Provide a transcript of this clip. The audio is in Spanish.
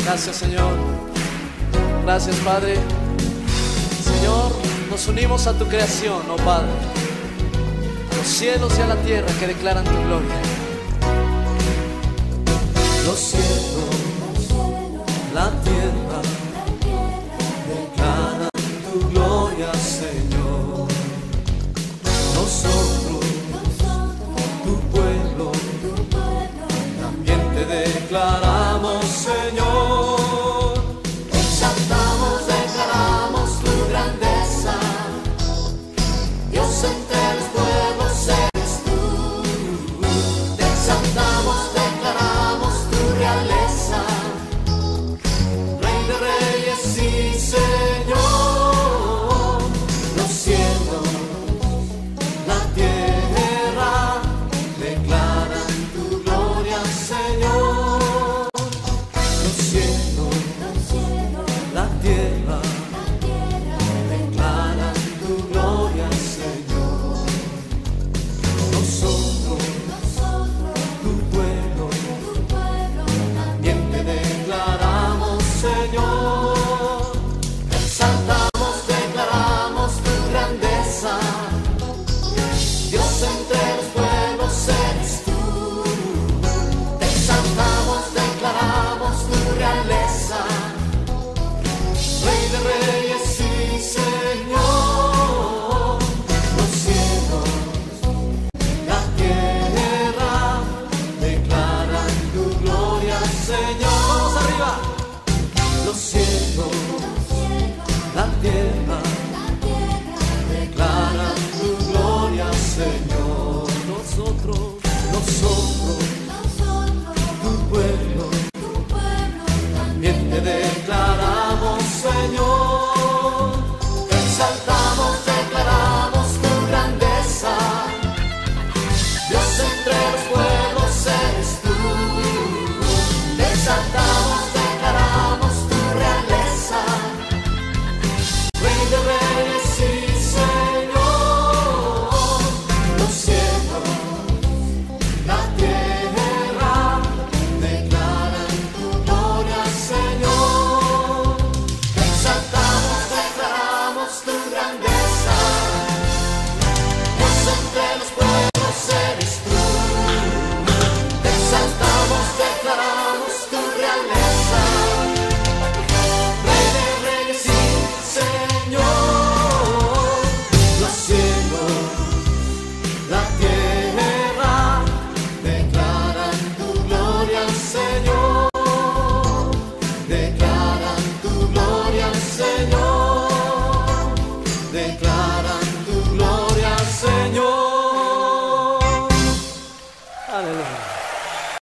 Gracias, Señor. Gracias, Padre. Señor, nos unimos a tu creación, oh Padre, a los cielos y a la tierra que declaran tu gloria. Los cielos, la tierra declaran tu gloria, Señor. Nosotros, tu pueblo, también te declaramos, Señor. Exaltamos, declaramos tu grandeza. Dios entre los pueblos eres tú. Te exaltamos, declaramos tu realeza. Rey de reyes y Señor. Los cielos, la tierra declaran tu gloria, Señor. Los cielos, la tierra declaran tu gloria, Señor. Nosotros, tu pueblo, también te declaramos, Señor. Exaltamos, declaramos tu grandeza. Dios entre los pueblos eres tú. Te exaltamos, declaramos tu realeza. Rey de reyes y Señor. Los cielos, la tierra declaran tu gloria, Señor. Vamos arriba. Los cielos, la tierra declaran tu gloria, Señor. Nosotros, tu pueblo, también te declaramos, Señor. Exaltamos, declaramos tu grandeza. Dios entre los pueblos eres tú. Te exaltamos, declaramos tu realeza. Rey de reyes y Señor. Los cielos, la tierra declaran tu gloria, Señor. Te exaltamos, declaramos tu grandeza. Dios entre los pueblos eres tú. Te exaltamos, declaramos tu realeza. Rey de reyes y Señor. Los cielos, la tierra declaran tu gloria, Señor. Declaran tu gloria, Señor.